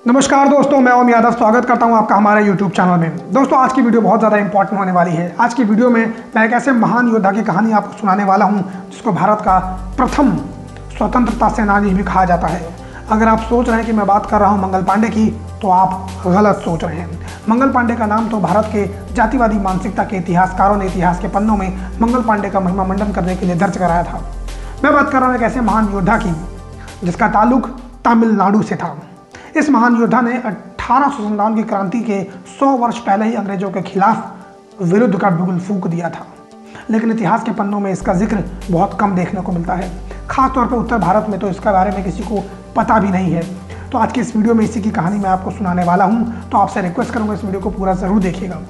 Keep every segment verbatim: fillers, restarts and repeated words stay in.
नमस्कार दोस्तों, मैं ओम यादव स्वागत करता हूं आपका हमारे यूट्यूब चैनल में। दोस्तों, आज की वीडियो बहुत ज़्यादा इंपॉर्टेंट होने वाली है। आज की वीडियो में मैं एक ऐसे महान योद्धा की कहानी आपको सुनाने वाला हूं जिसको भारत का प्रथम स्वतंत्रता सेनानी भी कहा जाता है। अगर आप सोच रहे हैं कि मैं बात कर रहा हूं मंगल पांडे की, तो आप गलत सोच रहे हैं। मंगल पांडे का नाम तो भारत के जातिवादी मानसिकता के इतिहासकारों ने इतिहास के पन्नों में मंगल पांडे का महिमा मंडन करने के लिए दर्ज कराया था। मैं बात कर रहा हूँ एक ऐसे महान योद्धा की जिसका ताल्लुक तमिलनाडु से था। इस महान योद्धा ने अठारह सौ संतावन की क्रांति के सौ वर्ष पहले ही अंग्रेजों के खिलाफ विरुद्ध का बिगुल फूंक दिया था, लेकिन इतिहास के पन्नों में इसका जिक्र बहुत कम देखने को मिलता है। खास तौर पर उत्तर भारत में तो इसके बारे में किसी को पता भी नहीं है। तो आज की इस वीडियो में इसी की कहानी मैं आपको सुनाने वाला हूँ, तो आपसे रिक्वेस्ट करूँगा इस वीडियो को पूरा जरूर देखिएगा।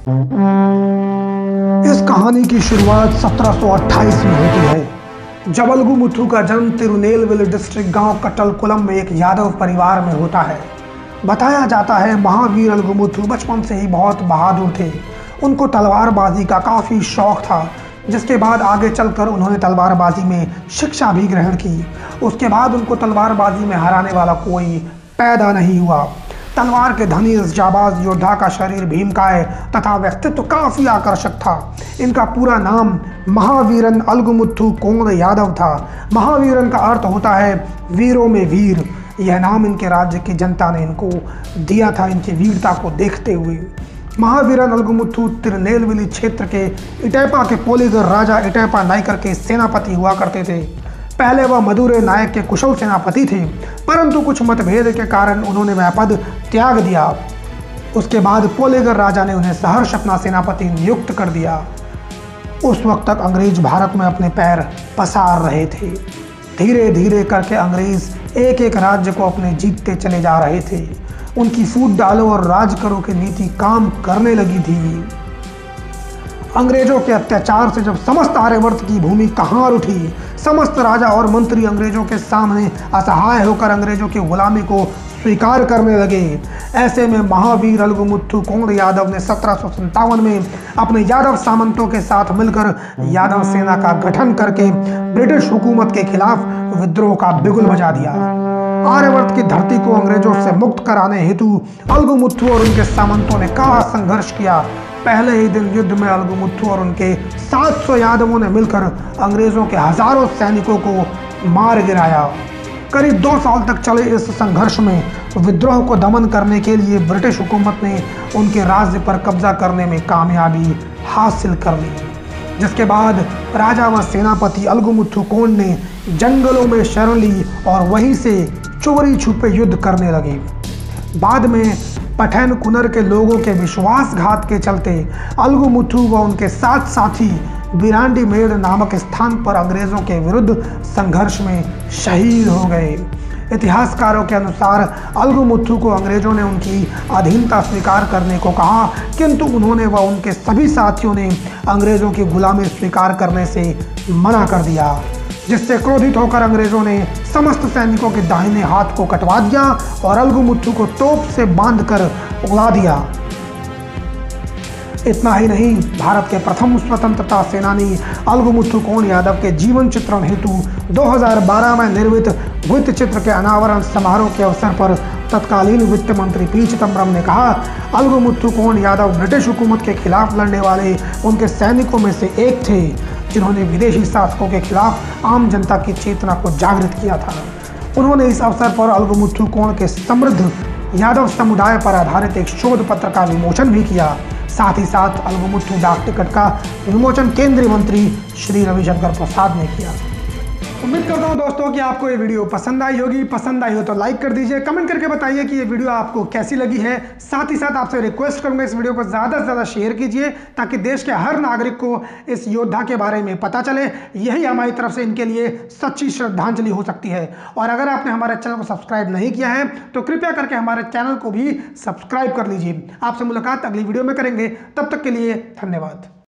इस कहानी की शुरुआत सत्रह सौ अट्ठाईस में होती है, जब अलगुमुथु का जन्म तिरुनेलवेली डिस्ट्रिक्ट गांव कट्टलकुलम में एक यादव परिवार में होता है। बताया जाता है महावीर अलगुमुथु बचपन से ही बहुत बहादुर थे। उनको तलवारबाजी का काफ़ी शौक था, जिसके बाद आगे चलकर उन्होंने तलवारबाजी में शिक्षा भी ग्रहण की। उसके बाद उनको तलवारबाजी में हराने वाला कोई पैदा नहीं हुआ। तलवार के धनी इस जाबाज योद्धा का शरीर भीमकाय तथा व्यक्तित्व काफ़ी आकर्षक था। इनका पूरा नाम महावीरन अलगुमुथु कोने यादव था। महावीरन का अर्थ होता है वीरों में वीर। यह नाम इनके राज्य की जनता ने इनको दिया था, इनकी वीरता को देखते हुए। महावीरन अलगुमुथु तिरुनेलवेली क्षेत्र के इटैपा के पोलीगर राजा इटैपा नायकर के सेनापति हुआ करते थे। पहले वह मदुरै नायक के कुशल सेनापति थे, परंतु कुछ मतभेद के कारण उन्होंने वह पद त्याग दिया। उसके बाद पोलीगर राजा ने उन्हें सहर्ष अपना सेनापति नियुक्त कर दिया। उस वक्त तक अंग्रेज भारत में अपने पैर पसार रहे थे। धीरे धीरे करके अंग्रेज एक एक राज्य को अपने जीतते चले जा रहे थे। उनकी फूट डालो और राज करो की नीति काम करने लगी थी। अंग्रेजों के अत्याचार से जब समस्त आर्यवर्त की भूमि कहार उठी, समस्त राजा और मंत्री अंग्रेजों के सामने असहाय होकर अंग्रेजों की गुलामी को स्वीकार करने लगे। ऐसे में महावीर अलगुमुथु कोने यादव ने सत्रह सौ संतावन में अपने यादव सामंतों के साथ मिलकर यादव सेना का गठन करके ब्रिटिश हुकूमत के खिलाफ विद्रोह का बिगुल बजा दिया। आर्यवर्त की धरती को अंग्रेजों से मुक्त कराने हेतु अलगुमुथु और उनके सामंतों ने कड़ा संघर्ष किया। पहले ही दिन युद्ध में अलगुमुथु और उनके सात सौ यादवों ने मिलकर अंग्रेजों के हजारों सैनिकों को मार गिराया। करीब दो साल तक चले इस संघर्ष में विद्रोह को दमन करने के लिए ब्रिटिश हुकूमत ने उनके राज्य पर कब्जा करने में कामयाबी हासिल कर ली, जिसके बाद राजा व सेनापति अलगुमुथु कोन ने जंगलों में शरण ली और वहीं से चोरी छुपे युद्ध करने लगे। बाद में पठैन कुनर के लोगों के विश्वासघात के चलते अलगुमुथु व उनके साथ साथी बिरांडी मेड़ नामक स्थान पर अंग्रेजों के विरुद्ध संघर्ष में शहीद हो गए। इतिहासकारों के अनुसार अलगुमुथु को अंग्रेजों ने उनकी अधीनता स्वीकार करने को कहा, किंतु उन्होंने व उनके सभी साथियों ने अंग्रेजों की गुलामी स्वीकार करने से मना कर दिया, जिससे क्रोधित होकर अंग्रेजों ने समस्त सैनिकों के दाहिने हाथ को कटवा दिया और अलगुमुथु को तोप से बांधकर उड़ा दिया। इतना ही नहीं, भारत के प्रथम स्वतंत्रता सेनानी अलगुमुथु कोने यादव के जीवन चित्रण हेतु दो हज़ार बारह में निर्मित वृत्त चित्र के अनावरण समारोह के अवसर पर तत्कालीन वित्त मंत्री पी चिदम्बरम ने कहा, अलगुमुथु कोने यादव ब्रिटिश हुकूमत के खिलाफ लड़ने वाले उनके सैनिकों में से एक थे, जिन्होंने विदेशी शासकों के खिलाफ आम जनता की चेतना को जागृत किया था। उन्होंने इस अवसर पर अलगुमुथु कोने के समृद्ध यादव समुदाय पर आधारित एक शोध पत्र का विमोचन भी किया। साथ ही साथ अलगुमुथु डाक टिकट का विमोचन केंद्रीय मंत्री श्री रविशंकर प्रसाद ने किया। उम्मीद करता हूँ दोस्तों कि आपको ये वीडियो पसंद आई होगी। पसंद आई हो तो लाइक कर दीजिए, कमेंट करके बताइए कि ये वीडियो आपको कैसी लगी है। साथ ही साथ आपसे रिक्वेस्ट करूंगा इस वीडियो को ज़्यादा से ज़्यादा शेयर कीजिए, ताकि देश के हर नागरिक को इस योद्धा के बारे में पता चले। यही हमारी तरफ से इनके लिए सच्ची श्रद्धांजलि हो सकती है। और अगर आपने हमारे चैनल को सब्सक्राइब नहीं किया है तो कृपया करके हमारे चैनल को भी सब्सक्राइब कर लीजिए। आपसे मुलाकात अगली वीडियो में करेंगे, तब तक के लिए धन्यवाद।